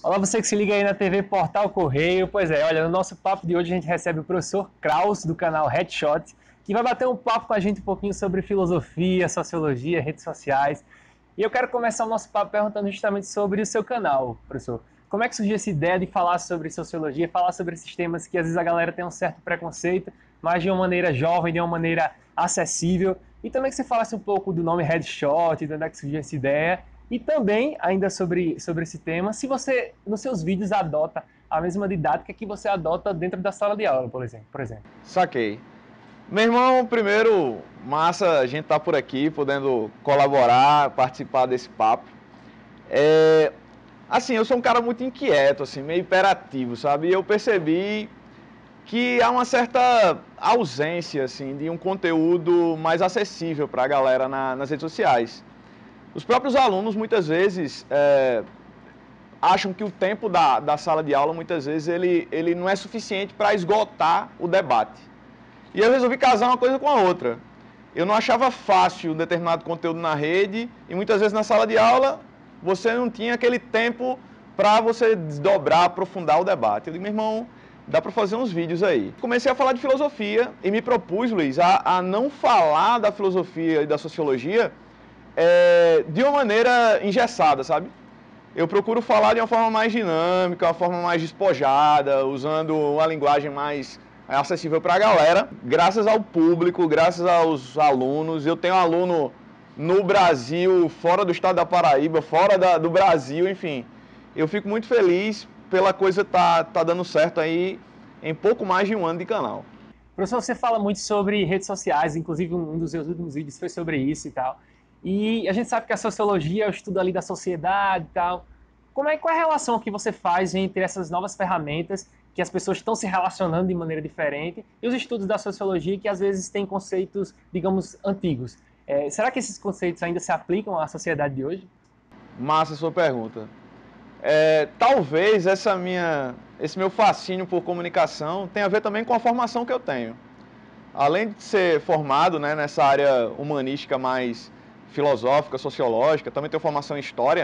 Olá, você que se liga aí na TV Portal Correio. Pois é, olha, no nosso papo de hoje a gente recebe o professor Kraus, do canal Headshot, que vai bater um papo com a gente um pouquinho sobre filosofia, sociologia, redes sociais. E eu quero começar o nosso papo perguntando justamente sobre o seu canal, professor. Como é que surgiu essa ideia de falar sobre sociologia, falar sobre esses temas que às vezes a galera tem um certo preconceito, mas de uma maneira jovem, de uma maneira acessível? E também que você falasse um pouco do nome Headshot, de onde é que surgiu essa ideia. E também, ainda sobre esse tema, se você, nos seus vídeos, adota a mesma didática que você adota dentro da sala de aula, por exemplo. Saquei. Meu irmão, primeiro, massa a gente tá por aqui, podendo colaborar, participar desse papo. Assim, eu sou um cara muito inquieto, assim, meio hiperativo, sabe? E eu percebi que há uma certa ausência, assim, de um conteúdo mais acessível para a galera nas redes sociais. Os próprios alunos, muitas vezes, acham que o tempo da sala de aula, muitas vezes, ele não é suficiente para esgotar o debate. E eu resolvi casar uma coisa com a outra. Eu não achava fácil um determinado conteúdo na rede e muitas vezes na sala de aula você não tinha aquele tempo para você desdobrar, aprofundar o debate. Eu digo, meu irmão, dá para fazer uns vídeos aí. Comecei a falar de filosofia e me propus, Luiz, a não falar da filosofia e da sociologia de uma maneira engessada, sabe? Eu procuro falar de uma forma mais dinâmica, uma forma mais despojada, usando uma linguagem mais acessível para a galera. Graças ao público, graças aos alunos. Eu tenho aluno no Brasil, fora do estado da Paraíba, fora do Brasil, enfim. Eu fico muito feliz pela coisa tá dando certo aí em pouco mais de um ano de canal. Professor, você fala muito sobre redes sociais, inclusive um dos seus últimos vídeos foi sobre isso e tal. E a gente sabe que a sociologia é o estudo ali da sociedade e tal. Qual é a relação que você faz entre essas novas ferramentas que as pessoas estão se relacionando de maneira diferente e os estudos da sociologia que às vezes têm conceitos, digamos, antigos? Será que esses conceitos ainda se aplicam à sociedade de hoje? Massa a sua pergunta. Talvez esse meu fascínio por comunicação tenha a ver também com a formação que eu tenho. Além de ser formado, né, nessa área humanística mais filosófica, sociológica, também tenho formação em história.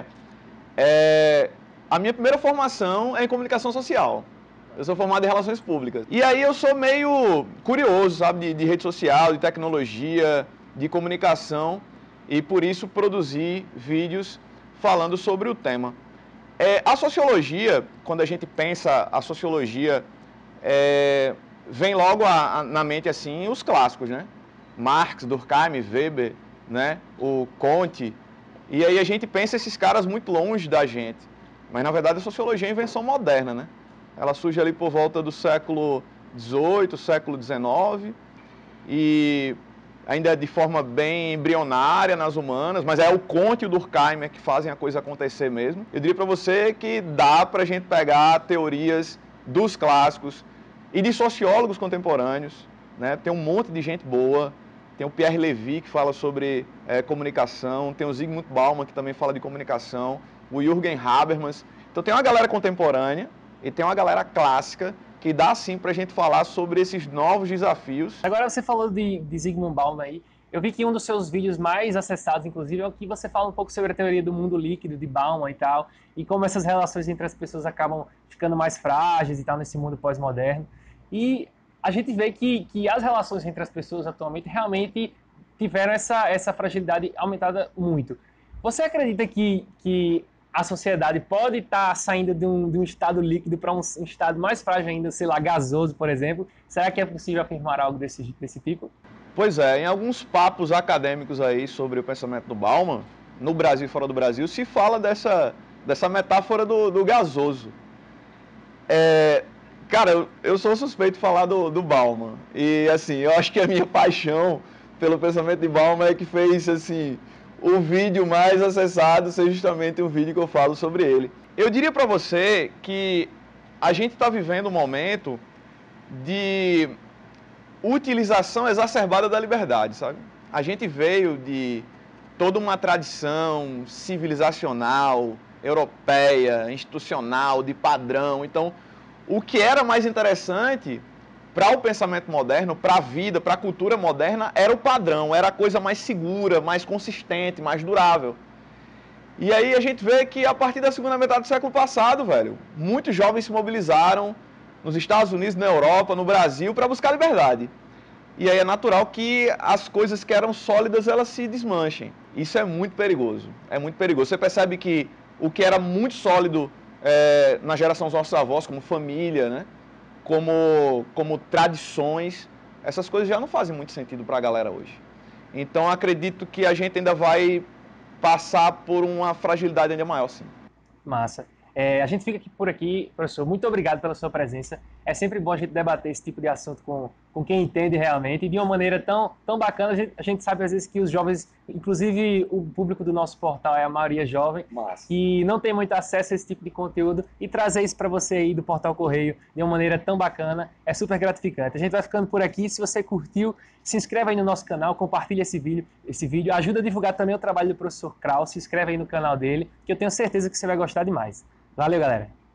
A minha primeira formação é em comunicação social. Eu sou formado em relações públicas. E aí eu sou meio curioso, sabe, de rede social, de tecnologia, de comunicação, e por isso produzi vídeos falando sobre o tema. A sociologia, quando a gente pensa a sociologia, vem logo na mente assim os clássicos, né? Marx, Durkheim, Weber, né? O Comte. E aí a gente pensa esses caras muito longe da gente. Mas na verdade a sociologia é invenção moderna, né? Ela surge ali por volta do século XVIII, século XIX, e ainda de forma bem embrionária nas humanas, mas é o Comte e o Durkheim que fazem a coisa acontecer mesmo. Eu diria para você que dá para a gente pegar teorias dos clássicos e de sociólogos contemporâneos, né? Tem um monte de gente boa, tem o Pierre Levy que fala sobre comunicação, tem o Zygmunt Bauman que também fala de comunicação, o Jürgen Habermas. Então tem uma galera contemporânea e tem uma galera clássica que dá sim para a gente falar sobre esses novos desafios. Agora você falou de Zygmunt Bauman aí. Eu vi que um dos seus vídeos mais acessados, inclusive, é o que você fala um pouco sobre a teoria do mundo líquido de Bauman e tal, e como essas relações entre as pessoas acabam ficando mais frágeis e tal nesse mundo pós-moderno. E a gente vê que as relações entre as pessoas atualmente realmente tiveram essa fragilidade aumentada muito. Você acredita que a sociedade pode estar saindo de um estado líquido para um estado mais frágil ainda, sei lá, gasoso, por exemplo? Será que é possível afirmar algo desse tipo? Pois é, em alguns papos acadêmicos aí sobre o pensamento do Bauman, no Brasil e fora do Brasil, se fala dessa metáfora do gasoso. Cara, eu sou suspeito de falar do Bauman. E, assim, eu acho que a minha paixão pelo pensamento de Bauman é que fez, assim, o vídeo mais acessado ser justamente um vídeo que eu falo sobre ele. Eu diria para você que a gente está vivendo um momento de utilização exacerbada da liberdade, sabe? A gente veio de toda uma tradição civilizacional, europeia, institucional, de padrão. Então, o que era mais interessante para o pensamento moderno, para a vida, para a cultura moderna, era o padrão, era a coisa mais segura, mais consistente, mais durável. E aí a gente vê que a partir da segunda metade do século passado, velho, muitos jovens se mobilizaram nos Estados Unidos, na Europa, no Brasil, para buscar liberdade. E aí é natural que as coisas que eram sólidas, elas se desmanchem. Isso é muito perigoso. É muito perigoso. Você percebe que o que era muito sólido na geração dos nossos avós, como família, né? como tradições, essas coisas já não fazem muito sentido para a galera hoje. Então acredito que a gente ainda vai passar por uma fragilidade ainda maior, sim. Massa. A gente fica aqui por aqui, professor. Muito obrigado pela sua presença. É sempre bom a gente debater esse tipo de assunto com quem entende realmente e de uma maneira tão bacana. A gente sabe às vezes que os jovens, inclusive o público do nosso portal é a maioria jovem, e não tem muito acesso a esse tipo de conteúdo, e trazer isso para você aí do Portal Correio de uma maneira tão bacana é super gratificante. A gente vai ficando por aqui. Se você curtiu, se inscreve aí no nosso canal, compartilha esse vídeo, ajuda a divulgar também o trabalho do professor Kraus, se inscreve aí no canal dele, que eu tenho certeza que você vai gostar demais. Valeu, galera!